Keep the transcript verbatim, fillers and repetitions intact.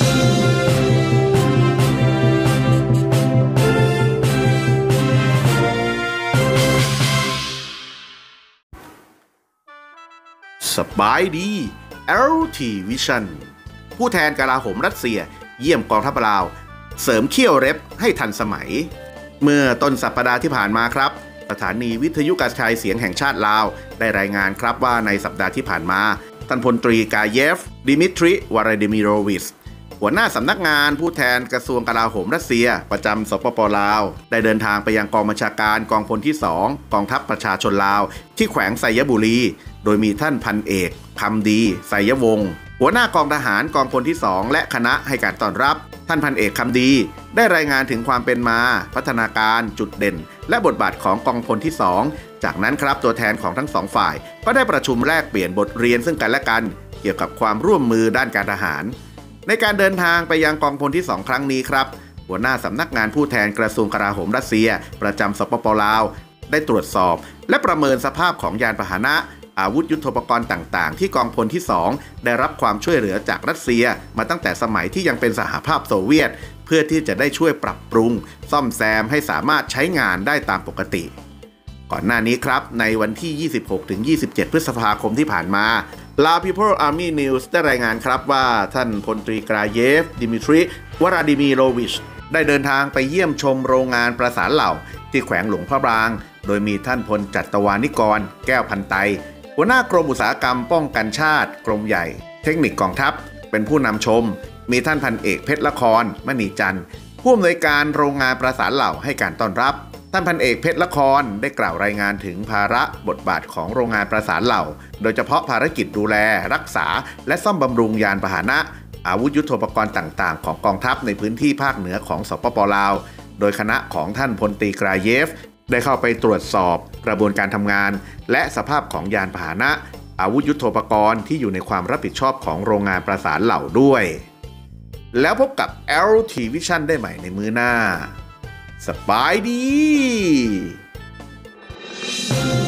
สบายดี แอล ที Vision ผู้แทนกลาโหมรัสเซียเยี่ยมกองทัพลาวเสริมเขี้ยวเร็บให้ทันสมัยเมื่อต้นสัปดาห์ที่ผ่านมาครับสถานีวิทยุกระจายเสียงแห่งชาติลาวได้รายงานครับว่าในสัปดาห์ที่ผ่านมาท่านพลตรีกาเยฟดิมิทริวลาดิมิโรวิชหัวหน้าสำนักงานผู้แทนกระทรวงกลาโหมรัสเซียประจำสปป.ลาวได้เดินทางไปยังกองบัญชาการกองพลที่สองกองทัพประชาชนลาวที่แขวงไซยบุรีโดยมีท่านพันเอกคำดีไซยวงศ์หัวหน้ากองทหารกองพลที่สองและคณะให้การต้อนรับท่านพันเอกคำดีได้รายงานถึงความเป็นมาพัฒนาการจุดเด่นและบทบาทของกองพลที่สองจากนั้นครับตัวแทนของทั้งสองฝ่ายก็ได้ประชุมแลกเปลี่ยนบทเรียนซึ่งกันและกันเกี่ยวกับความร่วมมือด้านการทหารในการเดินทางไปยังกองพลที่สองครั้งนี้ครับหัวหน้าสำนักงานผู้แทนกระทรวงกลาโหมรัสเซียประจำสปป.ลาวได้ตรวจสอบและประเมินสภาพของยานพาหนะอาวุธยุทโธปกรณ์ต่างๆที่กองพลที่สองได้รับความช่วยเหลือจากรัสเซียมาตั้งแต่สมัยที่ยังเป็นสหภาพโซเวียตเพื่อที่จะได้ช่วยปรับปรุงซ่อมแซมให้สามารถใช้งานได้ตามปกติก่อนหน้านี้ครับในวันที่ ยี่สิบหกถึงยี่สิบเจ็ด พฤษภาคมที่ผ่านมา Lao People Army News ได้รายงานครับว่าท่านพลตรีกราเยฟดิมิทริวลาดิมิโรวิชได้เดินทางไปเยี่ยมชมโรงงานประสานเหล่าที่แขวงหลวงพระบางโดยมีท่านพลจัตวานิกรแก้วพันไตหัวหน้ากรมอุตสาหกรรมป้องกันชาติกรมใหญ่เทคนิคกองทัพเป็นผู้นำชมมีท่านพันเอกเพชรละครมณีจันทร์ผู้อำนวยการโรงงานประสานเหล่าให้การต้อนรับท่านพันเอกเพชรละครได้กล่าวรายงานถึงภาระบทบาทของโรงงานประสานเหล่าโดยเฉพาะภารกิจดูแลรักษาและซ่อมบำรุงยานพาหนะอาวุธยุทโธปกรณ์ต่างๆของกองทัพในพื้นที่ภาคเหนือของสปป.ลาวโดยคณะของท่านพลตรีกราเยฟได้เข้าไปตรวจสอบกระบวนการทำงานและสภาพของยานพาหนะอาวุธยุทโธปกรณ์ที่อยู่ในความรับผิดชอบของโรงงานประสานเหล่าด้วยแล้วพบกับ แอล ที Vision ได้ใหม่ในมื้อหน้าสบายดี